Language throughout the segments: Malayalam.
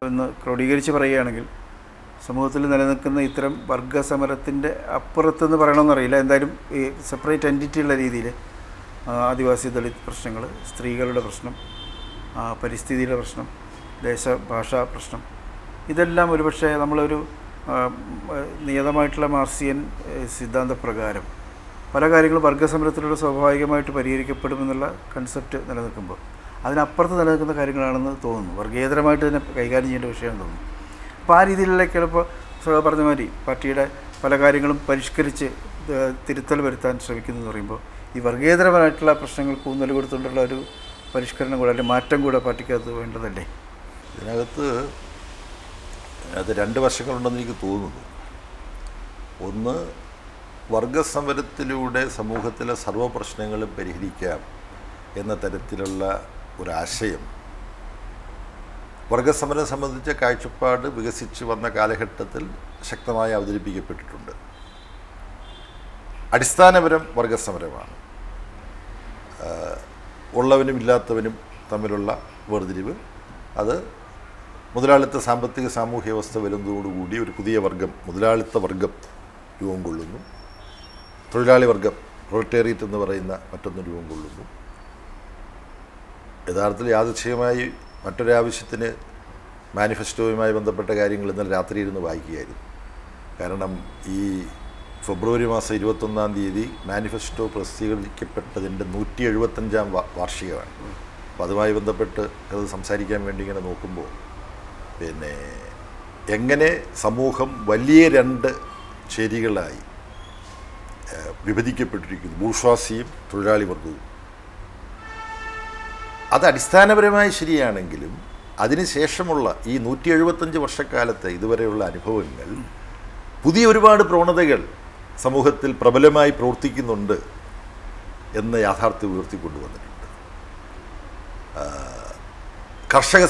ഒന്ന് ക്രോഡീകരിച്ച് പറയുകയാണെങ്കിൽ സമൂഹത്തിൽ നിലനിൽക്കുന്ന ഇത്തരം വർഗസമരത്തിൻ്റെ അപ്പുറത്തെന്ന് പറയണമെന്നറിയില്ല, എന്തായാലും ഈ സെപ്പറേറ്റ് എൻറ്റിറ്റിയുള്ള രീതിയിൽ ആദിവാസി ദളിത് പ്രശ്നങ്ങൾ, സ്ത്രീകളുടെ പ്രശ്നം, പരിസ്ഥിതിയുടെ പ്രശ്നം, ദേശഭാഷാ പ്രശ്നം, ഇതെല്ലാം ഒരുപക്ഷെ നമ്മളൊരു നിയതമായിട്ടുള്ള മാർക്സിയൻ സിദ്ധാന്തപ്രകാരം പല കാര്യങ്ങളും വർഗസമരത്തിലൂടെ സ്വാഭാവികമായിട്ട് പരിഹരിക്കപ്പെടുമെന്നുള്ള കൺസെപ്റ്റ് നിലനിൽക്കുമ്പോൾ അതിനപ്പുറത്ത് നിലനിൽക്കുന്ന കാര്യങ്ങളാണെന്ന് തോന്നുന്നു. വർഗീയതരമായിട്ട് തന്നെ കൈകാര്യം ചെയ്യേണ്ട വിഷയമാണെന്ന് തോന്നുന്നു. അപ്പോൾ ആ രീതിയിലേക്കാണ് ഇപ്പോൾ പറഞ്ഞ മാതിരി പാർട്ടിയുടെ പല കാര്യങ്ങളും പരിഷ്കരിച്ച് തിരുത്തൽ വരുത്താൻ ശ്രമിക്കുന്നതെന്ന് പറയുമ്പോൾ ഈ വർഗീയതരമായിട്ടുള്ള പ്രശ്നങ്ങൾക്ക് ഊന്നൽ കൊടുത്തുകൊണ്ടുള്ള ഒരു പരിഷ്കരണം കൂടെ അല്ലെങ്കിൽ മാറ്റം കൂടെ പാർട്ടിക്കകത്ത് വേണ്ടതല്ലേ? ഇതിനകത്ത് അത് രണ്ട് വശങ്ങളുണ്ടെന്ന് എനിക്ക് തോന്നുന്നു. ഒന്ന്, വർഗസമരത്തിലൂടെ സമൂഹത്തിലെ സർവ്വ പ്രശ്നങ്ങളും പരിഹരിക്കാം എന്ന തരത്തിലുള്ള ഒരാശയം വർഗസമരം സംബന്ധിച്ച കാഴ്ചപ്പാട് വികസിച്ച് വന്ന കാലഘട്ടത്തിൽ ശക്തമായി അവതരിപ്പിക്കപ്പെട്ടിട്ടുണ്ട്. അടിസ്ഥാനപരം വർഗസമരമാണ്. ഉള്ളവനും ഇല്ലാത്തവനും തമ്മിലുള്ള വേർതിരിവ്, അത് മുതലാളിത്ത സാമ്പത്തിക സാമൂഹ്യ വ്യവസ്ഥ വരുന്നതോടുകൂടി ഒരു പുതിയ വർഗം, മുതലാളിത്ത വർഗം രൂപം കൊള്ളുന്നു. തൊഴിലാളി വർഗം, പ്രൊലറ്റേറിയറ്റ് എന്ന് പറയുന്ന മറ്റൊന്ന് രൂപം കൊള്ളുന്നു. യഥാർത്ഥത്തിൽ യാദൃച്ഛികമായി മറ്റൊരാവശ്യത്തിന് മാനിഫെസ്റ്റോയുമായി ബന്ധപ്പെട്ട കാര്യങ്ങൾ ഇന്നലെ രാത്രി ഇരുന്ന് വായിക്കുകയായിരുന്നു. കാരണം ഈ ഫെബ്രുവരി മാസം 21-ാം തീയതി മാനിഫെസ്റ്റോ പ്രസിദ്ധീകരിക്കപ്പെട്ടതിൻ്റെ 175-ാം വാർഷികമാണ്. അപ്പോൾ അതുമായി ബന്ധപ്പെട്ട് അത് സംസാരിക്കാൻ വേണ്ടി ഇങ്ങനെ നോക്കുമ്പോൾ പിന്നെ എങ്ങനെ സമൂഹം വലിയ രണ്ട് ചേരികളായി വിഭജിക്കപ്പെട്ടിരിക്കുന്നു, ബൂർഷ്വാസിയും തൊഴിലാളി വർഗവും. അത് അടിസ്ഥാനപരമായി ശരിയാണെങ്കിലും അതിനുശേഷമുള്ള ഈ 175 വർഷക്കാലത്തെ ഇതുവരെയുള്ള അനുഭവങ്ങൾ പുതിയ ഒരുപാട് പ്രവണതകൾ സമൂഹത്തിൽ പ്രബലമായി പ്രവർത്തിക്കുന്നുണ്ട് എന്ന യാഥാർത്ഥ്യം ഉയർത്തിക്കൊണ്ടുവന്നിട്ടുണ്ട്. കർഷക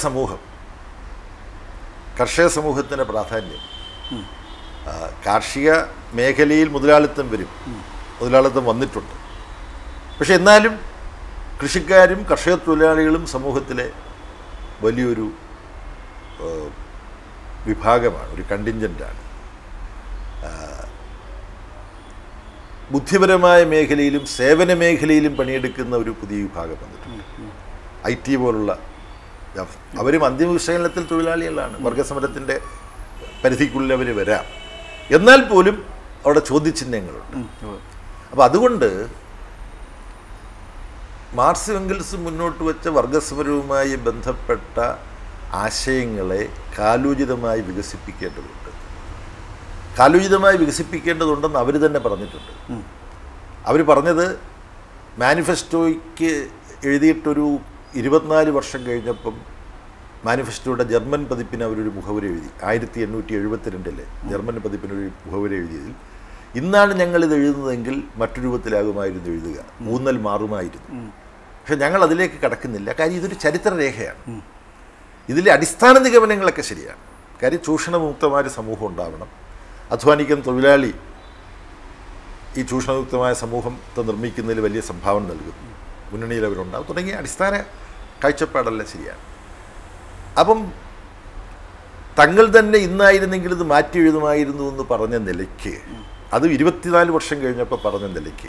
സമൂഹത്തിൻ്റെ പ്രാധാന്യം, കാർഷിക മേഖലയിൽ മുതലാളിത്തം വന്നിട്ടുണ്ട്. പക്ഷെ എന്നാലും കൃഷിക്കാരും കർഷക തൊഴിലാളികളും സമൂഹത്തിലെ വലിയൊരു വിഭാഗമാണ്, ഒരു കണ്ടിൻജൻ്റാണ്. ബുദ്ധിപരമായ മേഖലയിലും സേവന മേഖലയിലും പണിയെടുക്കുന്ന ഒരു പുതിയ വിഭാഗം വന്നിട്ടുണ്ട്. IT പോലുള്ള അവരും അന്തിമ വിശകലനത്തിൽ തൊഴിലാളികളാണ്, വർഗസമരത്തിൻ്റെ പരിധിക്കുള്ളിൽ അവർ വരാം. എന്നാൽ പോലും അവിടെ ചോദ്യചിഹ്നങ്ങളുണ്ട്. അപ്പോൾ അതുകൊണ്ട് മാർക്സ് എംഗൽസ് മുന്നോട്ട് വെച്ച വർഗസമരവുമായി ബന്ധപ്പെട്ട ആശയങ്ങളെ കാലോചിതമായി വികസിപ്പിക്കേണ്ടതുണ്ടെന്ന് അവർ തന്നെ പറഞ്ഞിട്ടുണ്ട്. അവർ പറഞ്ഞത് മാനിഫെസ്റ്റോയ്ക്ക് എഴുതിയിട്ടൊരു 24 വർഷം കഴിഞ്ഞപ്പം മാനിഫെസ്റ്റോയുടെ ജർമ്മൻ പതിപ്പിന് അവരൊരു മുഖവുര എഴുതി. 1872 ജർമ്മൻ പതിപ്പിനൊരു മുഖവുര എഴുതിയതിൽ ഇന്നാണ് ഞങ്ങളിത് എഴുതുന്നതെങ്കിൽ മറ്റു രൂപത്തിലാകുമായിരുന്നു എഴുതുക, ഊന്നൽ മാറുമായിരുന്നു. പക്ഷെ ഞങ്ങൾ അതിലേക്ക് കടക്കുന്നില്ല. കാര്യം ഇതൊരു ചരിത്രരേഖയാണ്. ഇതിലെ അടിസ്ഥാന നിഗമനങ്ങളൊക്കെ ശരിയാണ്. കാര്യം ചൂഷണമുക്തമായ സമൂഹം ഉണ്ടാവണം, അധ്വാനിക്കുന്ന തൊഴിലാളി ഈ ചൂഷണമുക്തമായ സമൂഹത്തെ നിർമ്മിക്കുന്നതിൽ വലിയ സംഭാവന നൽകുന്നു, മുന്നണിയിൽ അവരുണ്ടാവും തുടങ്ങിയ അടിസ്ഥാന കാഴ്ചപ്പാടെല്ലാം ശരിയാണ്. അപ്പം തങ്ങൾ തന്നെ ഇന്നായിരുന്നെങ്കിൽ ഇത് മാറ്റി എഴുതുമായിരുന്നു എന്ന് പറഞ്ഞ നിലയ്ക്ക്, അത് 24 വർഷം കഴിഞ്ഞപ്പോൾ പറഞ്ഞ നിലയ്ക്ക്,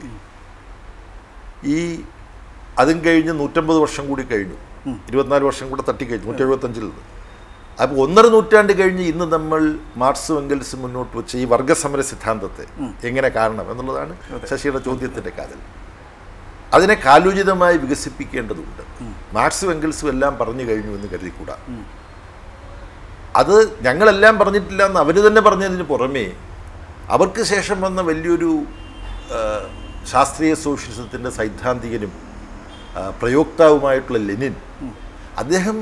അതും കഴിഞ്ഞ് 150 വർഷം കൂടി കഴിഞ്ഞു, 24 വർഷം കൂടെ തട്ടിക്കഴിഞ്ഞു 175-ൽ നിന്ന്. അപ്പോൾ 1.5 നൂറ്റാണ്ട് കഴിഞ്ഞ് ഇന്ന് നമ്മൾ മാർക്സും എംഗൽസും മുന്നോട്ട് വെച്ച ഈ വർഗസമര സിദ്ധാന്തത്തെ എങ്ങനെ കാണണം എന്നുള്ളതാണ് ശശിയുടെ ചോദ്യത്തിൻ്റെ കാതൽ. അതിനെ കാലോചിതമായി വികസിപ്പിക്കേണ്ടതുണ്ട്. മാർക്സും എംഗൽസും എല്ലാം പറഞ്ഞു കഴിഞ്ഞു എന്ന് കരുതിക്കൂടാ. അത് ഞങ്ങളെല്ലാം പറഞ്ഞിട്ടില്ല എന്ന് അവർ തന്നെ പറഞ്ഞതിന് പുറമേ അവർക്ക് ശേഷം വന്ന വലിയൊരു ശാസ്ത്രീയ സോഷ്യലിസത്തിൻ്റെ സൈദ്ധാന്തികനും പ്രയോക്താവുമായിട്ടുള്ള ലെനിൻ, അദ്ദേഹം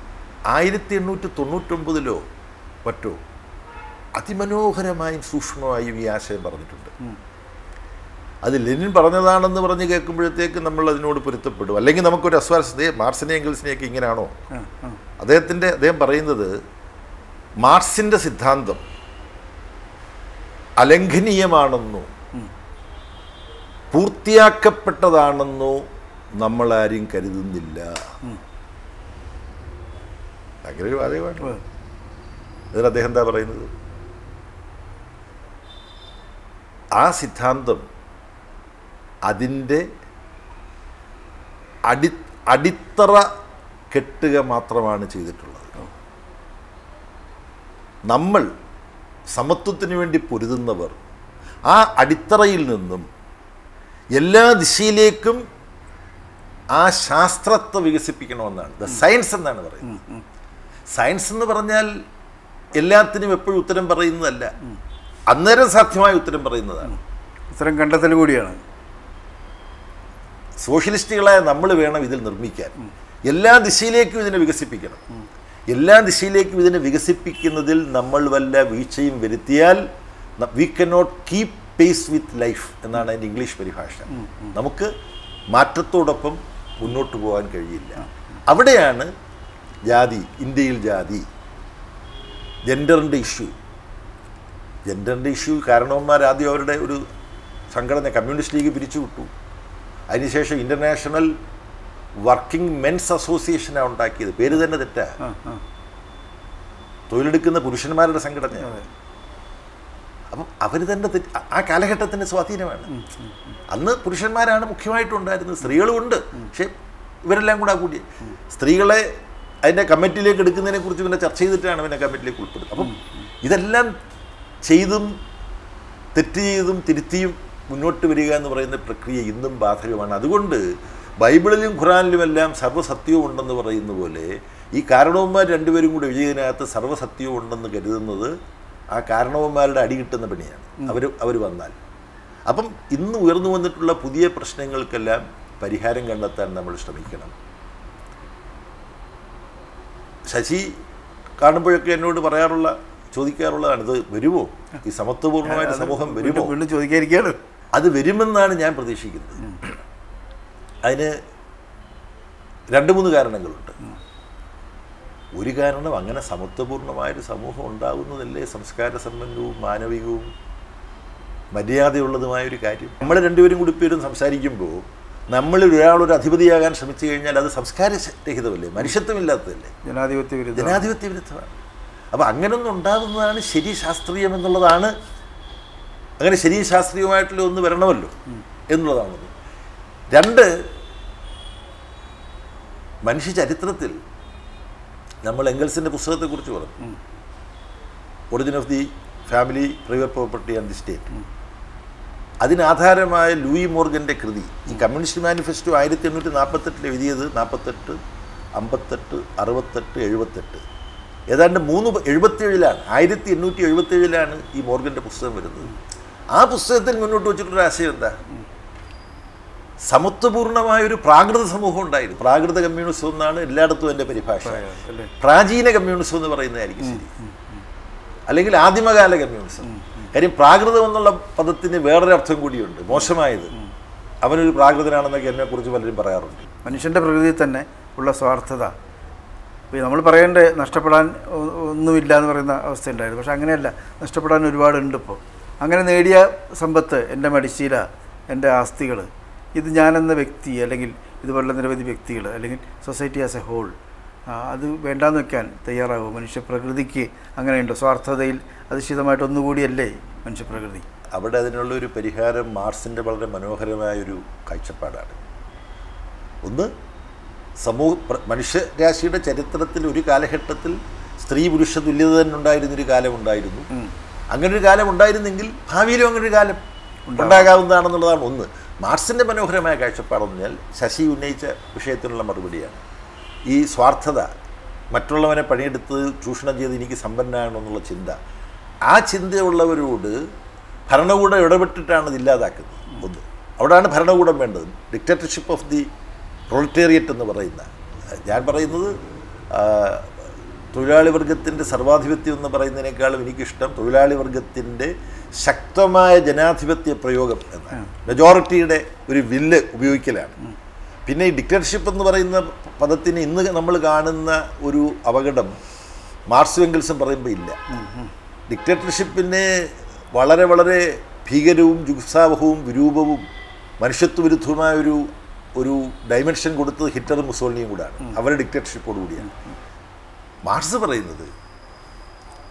1899-ലോ മറ്റോ അതിമനോഹരമായും സൂക്ഷ്മമായും ഈ ആശയം പറഞ്ഞിട്ടുണ്ട്. അത് ലെനിൻ പറഞ്ഞതാണെന്ന് പറഞ്ഞ് കേൾക്കുമ്പോഴത്തേക്ക് നമ്മൾ അതിനോട് പൊരുത്തപ്പെടും. അല്ലെങ്കിൽ നമുക്കൊരു അസ്വാരസ്യത, മാർക്സിനെ എംഗൽസിനെയൊക്കെ ഇങ്ങനെയാണോ? അദ്ദേഹം പറയുന്നത് മാർക്സിൻ്റെ സിദ്ധാന്തം അലംഘനീയമാണെന്നോ പൂർത്തിയാക്കപ്പെട്ടതാണെന്നോ നമ്മളാരും കരുതുന്നില്ല. ഭയങ്കര ഒരു വാദമാണ്. എന്നിട്ട് അദ്ദേഹം എന്താ പറയുന്നത്? ആ സിദ്ധാന്തം അതിൻ്റെ അടിത്തറ കെട്ടുക മാത്രമാണ് ചെയ്തിട്ടുള്ളത്. നമ്മൾ സമത്വത്തിന് വേണ്ടി പൊരുതുന്നവർ ആ അടിത്തറയിൽ നിന്നും എല്ലാ ദിശയിലേക്കും ആ ശാസ്ത്രത്തെ വികസിപ്പിക്കണമെന്നാണ്. ദ സയൻസ് എന്നാണ് പറയുന്നത്. സയൻസ് എന്ന് പറഞ്ഞാൽ എല്ലാത്തിനും എപ്പോഴും ഉത്തരം പറയുന്നതല്ല, അന്നേരം സാധ്യമായ ഉത്തരം പറയുന്നതാണ്. ഉത്തരം കണ്ടെത്തൽ കൂടിയാണ്. സോഷ്യലിസ്റ്റുകളായ നമ്മൾ വേണം ഇതിൽ നിർമ്മിക്കാൻ. എല്ലാ ദിശയിലേക്കും ഇതിനെ വികസിപ്പിക്കണം. എല്ലാ ദിശയിലേക്കും ഇതിനെ വികസിപ്പിക്കുന്നതിൽ നമ്മൾ വല്ല വീഴ്ചയും വരുത്തിയാൽ we cannot keep pace with life എന്നാണ് അതിൻ്റെ ഇംഗ്ലീഷ് പരിഭാഷ. നമുക്ക് മാറ്റത്തോടൊപ്പം മുന്നോട്ട് പോകാൻ കഴിയില്ല. അവിടെയാണ് ജാതി, ഇന്ത്യയിൽ ജാതി, ജെൻഡറിൻ്റെ ഇഷ്യൂ കാരണവന്മാർ ആദ്യം അവരുടെ ഒരു സംഘടന കമ്മ്യൂണിസ്റ്റ് ലീഗ് പിരിച്ചു വിട്ടു. അതിനുശേഷം ഇൻ്റർനാഷണൽ വർക്കിംഗ് മെൻസ് അസോസിയേഷനാണ് ഉണ്ടാക്കിയത്. പേര് തന്നെ തെറ്റാ. തൊഴിലെടുക്കുന്ന പുരുഷന്മാരുടെ സംഘടനയാണ്. അപ്പം അവർ തന്നെ ആ കാലഘട്ടത്തിൻ്റെ സ്വാധീനമാണ്. അന്ന് പുരുഷന്മാരാണ് മുഖ്യമായിട്ടുണ്ടായിരുന്നത്, സ്ത്രീകളും ഉണ്ട്. പക്ഷേ ഇവരെല്ലാം കൂടെ കൂടി സ്ത്രീകളെ അതിൻ്റെ കമ്മിറ്റിയിലേക്ക് എടുക്കുന്നതിനെ കുറിച്ച് പിന്നെ ചർച്ച ചെയ്തിട്ടാണ് പിന്നെ കമ്മിറ്റിയിലേക്ക് ഉൾപ്പെടുന്നത്. അപ്പം ഇതെല്ലാം ചെയ്തും തെറ്റ് ചെയ്തും തിരുത്തിയും മുന്നോട്ട് വരിക എന്ന് പറയുന്ന പ്രക്രിയ ഇന്നും ബാധകമാണ്. അതുകൊണ്ട് ബൈബിളിലും ഖുറാനിലുമെല്ലാം സർവ്വസത്യവും ഉണ്ടെന്ന് പറയുന്ന പോലെ ഈ കാരണവന്മാർ രണ്ടുപേരും കൂടി വിജയത്തിനകത്ത് സർവ്വസത്യവും ഉണ്ടെന്ന് കരുതുന്നത് ആ കാരണവന്മാരുടെ അടി കിട്ടുന്ന പണിയാണ്. അവർ വന്നാൽ അപ്പം ഇന്ന് ഉയർന്നു വന്നിട്ടുള്ള പുതിയ പ്രശ്നങ്ങൾക്കെല്ലാം പരിഹാരം കണ്ടെത്താൻ നമ്മൾ ശ്രമിക്കണം. ശശി കാണുമ്പോഴൊക്കെ എന്നോട് ചോദിക്കാറുള്ളതാണ്, ഇത് വരുമോ, ഈ സമത്വപൂർണ്ണമായിട്ട് സമൂഹം വരുമോ? ചോദിക്കാതിരിക്കുകയാണ്. അത് വരുമെന്നാണ് ഞാൻ പ്രതീക്ഷിക്കുന്നത്. അതിന് 2-3 കാരണങ്ങളുണ്ട്. ഒരു കാരണം, അങ്ങനെ സമത്വപൂർണ്ണമായൊരു സമൂഹം ഉണ്ടാകുന്നതല്ലേ സംസ്കാര സമ്പന്നവും മാനവികവും മര്യാദയുള്ളതുമായൊരു കാര്യം. നമ്മൾ രണ്ടുപേരും കൂടി പേരും സംസാരിക്കുമ്പോൾ നമ്മളിൽ ഒരാളൊരു അധിപതിയാകാൻ ശ്രമിച്ചു കഴിഞ്ഞാൽ അത് സംസ്കാരരഹിതമല്ലേ, മനുഷ്യത്വമില്ലാത്തതല്ലേ, ജനാധിപത്യ വിരുദ്ധമാണ്. അപ്പോൾ അങ്ങനൊന്നും ഉണ്ടാകുന്നതാണ് ശരി ശാസ്ത്രീയം എന്നുള്ളതാണ്. അങ്ങനെ ശരി ശാസ്ത്രീയമായിട്ടുള്ള ഒന്ന് വരണമല്ലോ എന്നുള്ളതാണ്. 2, മനുഷ്യ ചരിത്രത്തിൽ നമ്മൾ എംഗൽസിൻ്റെ പുസ്തകത്തെക്കുറിച്ച് പറഞ്ഞു, origin of the family, private property and the state. അതിനാധാരമായ ലൂയി മോർഗൻ്റെ കൃതി, ഈ കമ്മ്യൂണിസ്റ്റ് മാനിഫെസ്റ്റോ 1848 എഴുതിയത്, 48, 58, 68, 78, ഏതാണ്ട് 377 1877 ഈ മോർഗൻ്റെ പുസ്തകം വരുന്നത്. ആ പുസ്തകത്തിൽ മുന്നോട്ട് വെച്ചിട്ടൊരു ആശയം എന്താ? സമത്വപൂർണ്ണമായൊരു പ്രാകൃത സമൂഹം ഉണ്ടായിരുന്നു. പ്രാകൃത കമ്മ്യൂണിസം എന്നാണ് എല്ലായിടത്തും എൻ്റെ പരിഭാഷ. പ്രാചീന കമ്മ്യൂണിസം എന്ന് പറയുന്നതായിരിക്കും ശരി, അല്ലെങ്കിൽ ആദിമകാല കമ്മ്യൂണിസം. കാര്യം പ്രാകൃതം എന്നുള്ള പദത്തിന് വേറൊരർത്ഥം കൂടിയുണ്ട്, മോശമായത്. അവനൊരു പ്രാകൃതനാണെന്നൊക്കെ എന്നെക്കുറിച്ച് പലരും പറയാറുണ്ട്. മനുഷ്യൻ്റെ പ്രകൃതിയിൽ തന്നെ ഉള്ള സ്വാർത്ഥത. ഇപ്പോൾ നമ്മൾ പറയേണ്ട നഷ്ടപ്പെടാൻ ഒന്നുമില്ല എന്ന് പറയുന്ന അവസ്ഥ ഉണ്ടായിരുന്നു. പക്ഷെ അങ്ങനെയല്ല, നഷ്ടപ്പെടാൻ ഒരുപാടുണ്ട്. ഇപ്പോൾ അങ്ങനെ നേടിയ സമ്പത്ത്, എൻ്റെ മടിശീല, എൻ്റെ ആസ്തികൾ, ഇത് ഞാനെന്ന വ്യക്തി അല്ലെങ്കിൽ ഇതുപോലുള്ള നിരവധി വ്യക്തികൾ അല്ലെങ്കിൽ സൊസൈറ്റി ആസ് എ ഹോൾ അത് വേണ്ടാന്ന് വെക്കാൻ തയ്യാറാകും. മനുഷ്യ പ്രകൃതിക്ക് അങ്ങനെയുണ്ട്. സ്വാർത്ഥതയിൽ അധിഷ്ഠിതമായിട്ട് ഒന്നുകൂടിയല്ലേ മനുഷ്യപ്രകൃതി. അവിടെ അതിനുള്ളൊരു പരിഹാരം മാർസിൻ്റെ വളരെ മനോഹരമായൊരു കാഴ്ചപ്പാടാണ്. ഒന്ന്, മനുഷ്യരാശിയുടെ ചരിത്രത്തിൽ ഒരു കാലഘട്ടത്തിൽ സ്ത്രീ പുരുഷ തുല്യത തന്നെ ഉണ്ടായിരുന്നൊരു കാലമുണ്ടായിരുന്നു. അങ്ങനൊരു കാലം ഉണ്ടായിരുന്നെങ്കിൽ ഭാവിയിലും അങ്ങനൊരു കാലം ഉണ്ടാകാവുന്നതാണെന്നുള്ളതാണ് ഒന്ന്. മാർസിൻ്റെ മനോഹരമായ കാഴ്ചപ്പാടെന്ന് പറഞ്ഞാൽ ശശി ഉന്നയിച്ച വിഷയത്തിനുള്ള മറുപടിയാണ്. ഈ സ്വാർത്ഥത, മറ്റുള്ളവനെ പണിയെടുത്ത് ചൂഷണം ചെയ്ത് എനിക്ക് സമ്പന്നനാകണമെന്നുള്ള ചിന്ത, ആ ചിന്തയുള്ളവരോട് ഭരണകൂടം ഇടപെട്ടിട്ടാണ് ഇത് ഇല്ലാതാക്കുന്നത്. ഒന്ന്, അവിടെയാണ് ഭരണകൂടം വേണ്ടത്. ഡിക്റ്റേറ്റർഷിപ്പ് ഓഫ് ദി പ്രൊളറ്റേറിയറ്റ് എന്ന് പറയുന്ന, ഞാൻ പറയുന്നത് തൊഴിലാളി വർഗത്തിൻ്റെ സർവാധിപത്യം എന്ന് പറയുന്നതിനേക്കാളും എനിക്കിഷ്ടം തൊഴിലാളി വർഗത്തിൻ്റെ ശക്തമായ ജനാധിപത്യ പ്രയോഗം എന്നാണ്. മെജോറിറ്റിയുടെ ഒരു വില്ല് ഉപയോഗിക്കലാണ്. പിന്നെ ഈ ഡിക്റ്റേറ്റർഷിപ്പ് എന്ന് പറയുന്ന പദത്തിന് ഇന്ന് നമ്മൾ കാണുന്ന ഒരു അപകടം മാർക്സും എംഗൽസും പറയുമ്പോൾ ഇല്ല. ഡിക്റ്റേറ്റർഷിപ്പിനെ വളരെ വളരെ ഭീകരവും ജുഗുപ്സാവഹവും വിരൂപവും മനുഷ്യത്വവിരുദ്ധവുമായ ഒരു ഡൈമെൻഷൻ കൊടുത്തത് ഹിറ്റ്ലറും മുസോളിനിയും കൂടാണ്. അവരുടെ ഡിക്റ്റേറ്റർഷിപ്പോട് കൂടിയാണ്. മാർക്സ് പറയുന്നത്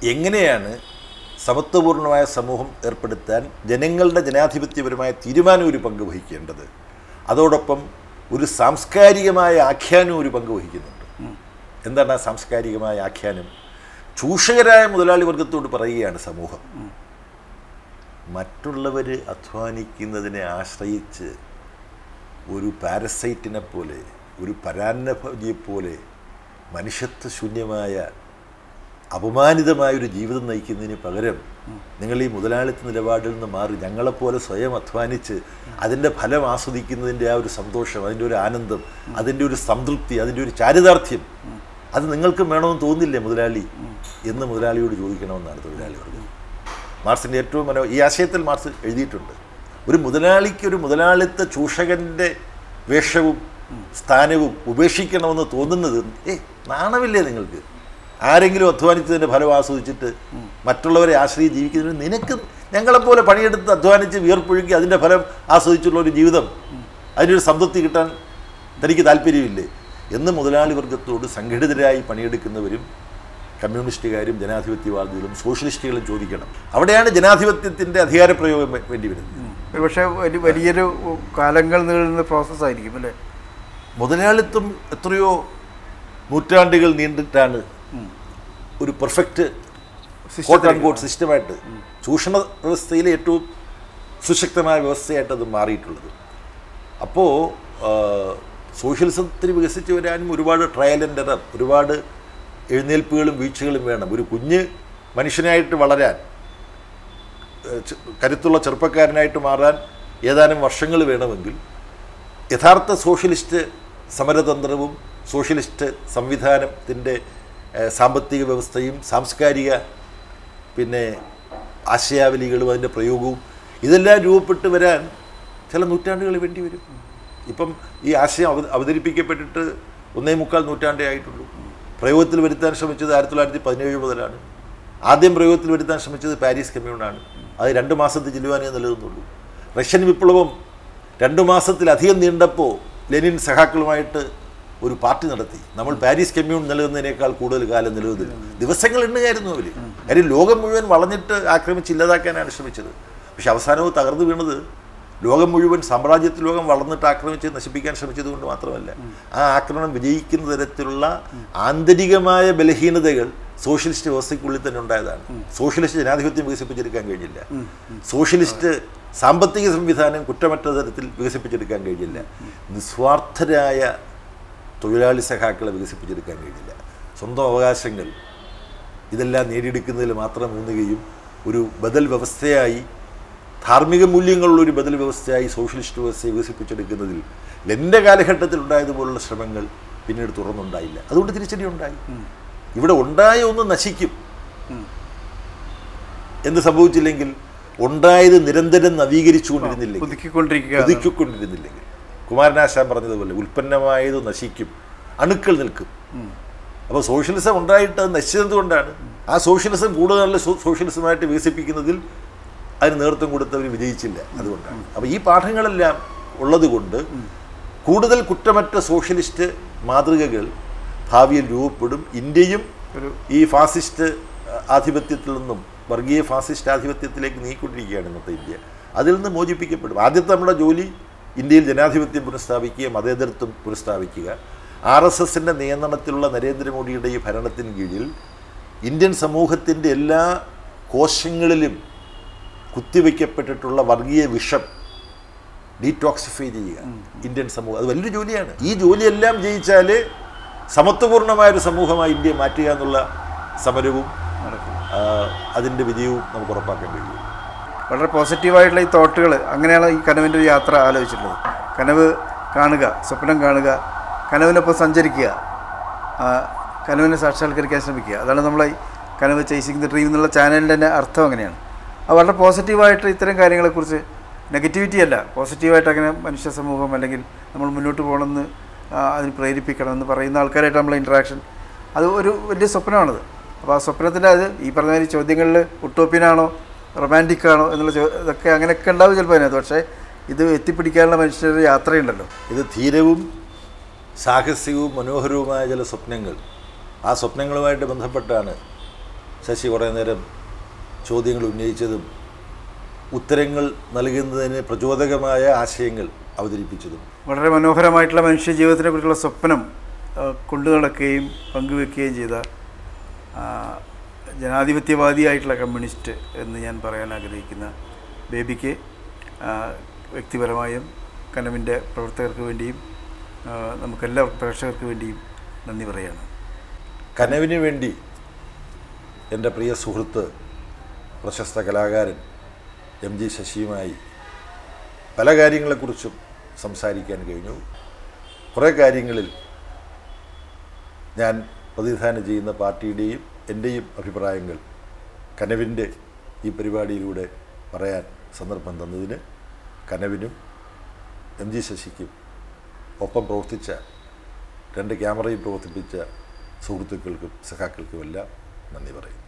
എങ്ങനെയാണ് സമത്വപൂർണമായ സമൂഹം ഏർപ്പെടുത്താൻ ജനങ്ങളുടെ ജനാധിപത്യപരമായ തീരുമാനം ഒരു പങ്ക് വഹിക്കേണ്ടത്, അതോടൊപ്പം ഒരു സാംസ്കാരികമായ ആഖ്യാനം ഒരു പങ്ക് വഹിക്കുന്നുണ്ട്. എന്താണ് ആ സാംസ്കാരികമായ ആഖ്യാനം? ചൂഷകരായ മുതലാളി വർഗത്തോട് പറയുകയാണ് സമൂഹം, മറ്റുള്ളവർ അധ്വാനിക്കുന്നതിനെ ആശ്രയിച്ച് ഒരു പാരസൈറ്റിനെ പോലെ, ഒരു പരാന്നഭോജിയെപ്പോലെ മനുഷ്യത്വശൂന്യമായ അപമാനിതമായൊരു ജീവിതം നയിക്കുന്നതിന് പകരം നിങ്ങൾ ഈ മുതലാളിത്ത നിലപാടിൽ നിന്ന് മാറി ഞങ്ങളെപ്പോലെ സ്വയം അധ്വാനിച്ച് അതിൻ്റെ ഫലം ആസ്വദിക്കുന്നതിൻ്റെ ആ ഒരു സന്തോഷം, അതിൻ്റെ ഒരു ആനന്ദം, അതിൻ്റെ ഒരു സംതൃപ്തി, അതിൻ്റെ ഒരു ചാരിതാർത്ഥ്യം അത് നിങ്ങൾക്കും വേണമെന്ന് തോന്നില്ലേ മുതലാളി എന്ന് മുതലാളിയോട് ചോദിക്കണമെന്നാണ് തൊഴിലാളി വർഗം. മാർക്സിൻ്റെ ഏറ്റവും ഈ ആശയത്തിൽ മാർക്സ് എഴുതിയിട്ടുണ്ട്. ഒരു മുതലാളിക്ക് ഒരു മുതലാളിത്ത ചൂഷകൻ്റെ വേഷവും സ്ഥാനവും ഉപേക്ഷിക്കണമെന്ന് തോന്നുന്നത് നാണമില്ലേ നിങ്ങൾക്ക്? ആരെങ്കിലും അധ്വാനിച്ചതിൻ്റെ ഫലം ആസ്വദിച്ചിട്ട് മറ്റുള്ളവരെ ആശ്രയിച്ച് ജീവിക്കുന്നതിന് നിനക്ക് ഞങ്ങളെപ്പോലെ പണിയെടുത്ത് അധ്വാനിച്ച് വിയർപ്പൊഴുക്കി അതിൻ്റെ ഫലം ആസ്വദിച്ചുള്ള ഒരു ജീവിതം, അതിനൊരു സംതൃപ്തി കിട്ടാൻ തനിക്ക് താല്പര്യമില്ലേ എന്ന് മുതലാളി വർഗത്തോട് സംഘടിതരായി പണിയെടുക്കുന്നവരും കമ്മ്യൂണിസ്റ്റുകാരും ജനാധിപത്യവാദികളും സോഷ്യലിസ്റ്റുകളും ചോദിക്കണം. അവിടെയാണ് ജനാധിപത്യത്തിൻ്റെ അധികാരപ്രയോഗം വേണ്ടി വരുന്നത്. പക്ഷേ വലിയൊരു കാലങ്ങൾ നീളുന്ന പ്രോസസ്സായിരിക്കും അല്ലേ? മുതലാളിത്തം എത്രയോ നൂറ്റാണ്ടുകൾ നീണ്ടിട്ടാണ് ഒരു പെർഫെക്റ്റ് കോട്ട് ആൻഡ് കോട്ട് സിസ്റ്റമായിട്ട് ചൂഷണ വ്യവസ്ഥയിലെ ഏറ്റവും സുശക്തമായ വ്യവസ്ഥയായിട്ട് അത് മാറിയിട്ടുള്ളത്. അപ്പോൾ സോഷ്യലിസത്തിന് വികസിച്ച് വരാനും ഒരുപാട് ട്രയൽ ആൻഡ് എറർ, ഒരുപാട് എഴുന്നേൽപ്പുകളും വീഴ്ചകളും വേണം. ഒരു കുഞ്ഞ് മനുഷ്യനായിട്ട് വളരാൻ, കരുത്തുള്ള ചെറുപ്പക്കാരനായിട്ട് മാറാൻ ഏതാനും വർഷങ്ങൾ വേണമെങ്കിൽ യഥാർത്ഥ സോഷ്യലിസ്റ്റ് സമരതന്ത്രവും സോഷ്യലിസ്റ്റ് സംവിധാനത്തിൻ്റെ സാമ്പത്തിക വ്യവസ്ഥയും സാംസ്കാരിക ആശയാവലികളും അതിൻ്റെ പ്രയോഗവും ഇതെല്ലാം രൂപപ്പെട്ട് വരാൻ ചില നൂറ്റാണ്ടുകൾ വേണ്ടി വരും. ഇപ്പം ഈ ആശയം അവതരിപ്പിക്കപ്പെട്ടിട്ട് 1.25 നൂറ്റാണ്ടേ ആയിട്ടുള്ളൂ. പ്രയോഗത്തിൽ വരുത്താൻ ശ്രമിച്ചത് 1917 മുതലാണ്. ആദ്യം പ്രയോഗത്തിൽ വരുത്താൻ ശ്രമിച്ചത് പാരീസ് കമ്മ്യൂണാണ്. അത് 2 മാസത്തിൽ ചെല്ലുവാനേ നിലനിന്നുള്ളൂ. റഷ്യൻ വിപ്ലവം 2 മാസത്തിലധികം നീണ്ടപ്പോൾ ലെനിൻ സഹാക്കളുമായിട്ട് ഒരു പാർട്ടി നടത്തി. നമ്മൾ പാരീസ് കമ്മ്യൂൺ നിലനിന്നതിനേക്കാൾ കൂടുതൽ കാലം നിലനിന്നില്ല. ദിവസങ്ങൾ എണ്ണുകയായിരുന്നു അവർ. കാര്യം ലോകം മുഴുവൻ വളഞ്ഞിട്ട് ആക്രമിച്ച് ഇല്ലാതാക്കാനാണ് ശ്രമിച്ചത്. പക്ഷെ അവസാനവും തകർന്നു വീണത് ലോകം മുഴുവൻ സാമ്രാജ്യത്തിൽ ലോകം വളർന്നിട്ട് ആക്രമിച്ച് നശിപ്പിക്കാൻ ശ്രമിച്ചത് കൊണ്ട് മാത്രമല്ല, ആ ആക്രമണം വിജയിക്കുന്ന തരത്തിലുള്ള ആന്തരികമായ ബലഹീനതകൾ സോഷ്യലിസ്റ്റ് വ്യവസ്ഥയ്ക്കുള്ളിൽ തന്നെ ഉണ്ടായതാണ്. സോഷ്യലിസ്റ്റ് ജനാധിപത്യം വികസിപ്പിച്ചെടുക്കാൻ കഴിഞ്ഞില്ല. സോഷ്യലിസ്റ്റ് സാമ്പത്തിക സംവിധാനം കുറ്റമറ്റ തരത്തിൽ വികസിപ്പിച്ചെടുക്കാൻ കഴിഞ്ഞില്ല. നിസ്വാർത്ഥരായ തൊഴിലാളി സഖാക്കളെ വികസിപ്പിച്ചെടുക്കാൻ കഴിഞ്ഞില്ല. സ്വന്തം അവകാശങ്ങൾ ഇതെല്ലാം നേടിയെടുക്കുന്നതിൽ മാത്രം ഊന്നുകയും ഒരു ബദൽ വ്യവസ്ഥയായി, ധാർമ്മിക മൂല്യങ്ങളുള്ളൊരു ബദൽ വ്യവസ്ഥയായി സോഷ്യലിസ്റ്റ് വ്യവസ്ഥയെ വികസിപ്പിച്ചെടുക്കുന്നതിൽ ലെനിൻ്റെ കാലഘട്ടത്തിൽ ഉണ്ടായതുപോലുള്ള ശ്രമങ്ങൾ പിന്നീട് തുറന്നുണ്ടായില്ല. അതുകൊണ്ട് തിരിച്ചടി ഉണ്ടായി. ഇവിടെ ഉണ്ടായ ഒന്ന് നശിക്കും. എന്ത് സംഭവിച്ചില്ലെങ്കിൽ ഉണ്ടായത് നിരന്തരം നവീകരിച്ചുകൊണ്ടിരുന്നില്ലെങ്കിൽ, പുതുക്കിക്കൊണ്ടിരുന്നില്ലെങ്കിൽ, കുമാരനാശാൻ പറഞ്ഞതുപോലെ ഉൽപ്പന്നമായത് നശിക്കും, അണുക്കൾ നിൽക്കും. അപ്പോൾ സോഷ്യലിസം ഉണ്ടായിട്ട് അത് നശിച്ചത് കൊണ്ടാണ് ആ സോഷ്യലിസം കൂടുതൽ നല്ല സോഷ്യലിസമായിട്ട് വികസിപ്പിക്കുന്നതിൽ അതിന് നേതൃത്വം കൊടുത്തവർ വിജയിച്ചില്ല. അതുകൊണ്ടാണ്. അപ്പോൾ ഈ പാഠങ്ങളെല്ലാം ഉള്ളത് കൊണ്ട് കൂടുതൽ കുറ്റമറ്റ സോഷ്യലിസ്റ്റ് മാതൃകകൾ ഭാവിയിൽ രൂപപ്പെടും. ഇന്ത്യയും ഈ ഫാസിസ്റ്റ് ആധിപത്യത്തിൽ നിന്നും വർഗീയ ഫാസിസ്റ്റ് ആധിപത്യത്തിലേക്ക് നീങ്ങിക്കൊണ്ടിരിക്കുകയാണ് ഇന്നത്തെ ഇന്ത്യ. അതിൽ നിന്ന് മോചിപ്പിക്കപ്പെടും. ആദ്യത്തെ നമ്മുടെ ജോലി ഇന്ത്യയിൽ ജനാധിപത്യം പുനഃസ്ഥാപിക്കുക, മതേതരത്വം പുനഃസ്ഥാപിക്കുക. RSSൻ്റെ നിയന്ത്രണത്തിലുള്ള നരേന്ദ്രമോദിയുടെ ഈ ഭരണത്തിന് കീഴിൽ ഇന്ത്യൻ സമൂഹത്തിൻ്റെ എല്ലാ കോശങ്ങളിലും കുത്തിവയ്ക്കപ്പെട്ടിട്ടുള്ള വർഗീയ വിഷം ഡീടോക്സിഫൈ ചെയ്യുക ഇന്ത്യൻ സമൂഹം. അത് വലിയൊരു ജോലിയാണ്. ഈ ജോലിയെല്ലാം ജയിച്ചാൽ സമത്വപൂർണമായൊരു സമൂഹമായി ഇന്ത്യയെ മാറ്റുക എന്നുള്ള സമരവും അതിൻ്റെ വിജയവും നമുക്ക് ഉറപ്പാക്കാൻ കഴിയും. വളരെ പോസിറ്റീവായിട്ടുള്ള ഈ തോട്ടുകൾ, അങ്ങനെയാണ് ഈ കനവിൻ്റെ ഒരു യാത്ര ആലോചിച്ചിട്ടുള്ളത്. കനവ് കാണുക, സ്വപ്നം കാണുക, കനവിനൊപ്പം സഞ്ചരിക്കുക, കനവിനെ സാക്ഷാത്കരിക്കാൻ ശ്രമിക്കുക. അതാണ് നമ്മളെ ഈ കനവ് ചേസിങ് ദ ഡ്രീം എന്നുള്ള ചാനലിൻ്റെ തന്നെ അർത്ഥം അങ്ങനെയാണ്. അത് വളരെ പോസിറ്റീവായിട്ട് ഇത്തരം കാര്യങ്ങളെക്കുറിച്ച്, നെഗറ്റിവിറ്റി അല്ല, പോസിറ്റീവായിട്ട് അങ്ങനെ മനുഷ്യ സമൂഹം അല്ലെങ്കിൽ നമ്മൾ മുന്നോട്ട് പോകണമെന്ന് അതിന് പ്രേരിപ്പിക്കണമെന്ന് പറയുന്ന ആൾക്കാരായിട്ട് നമ്മളെ ഇൻട്രാക്ഷൻ, അത് ഒരു വലിയ സ്വപ്നമാണത്. അപ്പോൾ ആ സ്വപ്നത്തിൻ്റെ അത് ഈ പറഞ്ഞ ചോദ്യങ്ങളിൽ ഉട്ടോപ്യനാണോ റൊമാൻറ്റിക്കാണോ എന്നുള്ള ഇതൊക്കെ അങ്ങനെയൊക്കെ ഉണ്ടാവും ചിലപ്പോൾ അതിനകത്ത്. പക്ഷേ ഇത് എത്തിപ്പിടിക്കാനുള്ള മനുഷ്യരുടെ യാത്രയുണ്ടല്ലോ. ഇത് ധീരവും സാഹസികവും മനോഹരവുമായ ചില സ്വപ്നങ്ങൾ, ആ സ്വപ്നങ്ങളുമായിട്ട് ബന്ധപ്പെട്ടാണ് ശശി കുറേ നേരം ചോദ്യങ്ങൾ ഉന്നയിച്ചതും ഉത്തരങ്ങൾ നൽകുന്നതിന് പ്രചോദകമായ ആശയങ്ങൾ അവതരിപ്പിച്ചതും. വളരെ മനോഹരമായിട്ടുള്ള മനുഷ്യ ജീവിതത്തിനെക്കുറിച്ചുള്ള സ്വപ്നം കൊണ്ടു നടക്കുകയും പങ്കുവെക്കുകയും ചെയ്ത ജനാധിപത്യവാദിയായിട്ടുള്ള കമ്മ്യൂണിസ്റ്റ് എന്ന് ഞാൻ പറയാൻ ആഗ്രഹിക്കുന്ന ബേബിക്ക് വ്യക്തിപരമായും കനവിൻ്റെ പ്രവർത്തകർക്ക് വേണ്ടിയും നമുക്കെല്ലാ പ്രേക്ഷകർക്ക് വേണ്ടിയും നന്ദി പറയുകയാണ്. കനവിന് വേണ്ടി എൻ്റെ പ്രിയ സുഹൃത്ത് പ്രശസ്ത കലാകാരൻ എം ജി ശശിയുമായി പല കാര്യങ്ങളെക്കുറിച്ചും സംസാരിക്കാൻ കഴിഞ്ഞു. കുറേ കാര്യങ്ങളിൽ ഞാൻ പ്രതിനിധാനം ചെയ്യുന്ന പാർട്ടിയുടെയും എൻ്റെയും അഭിപ്രായങ്ങൾ കനവിൻ്റെ ഈ പരിപാടിയിലൂടെ പറയാൻ സന്ദർഭം തന്നതിന് കനവിനും എം ജി ശശിക്കും ഒപ്പം പ്രവർത്തിച്ച 2 ക്യാമറയും പ്രവർത്തിപ്പിച്ച സുഹൃത്തുക്കൾക്കും സഖാക്കൾക്കുമെല്ലാം നന്ദി പറയുന്നു.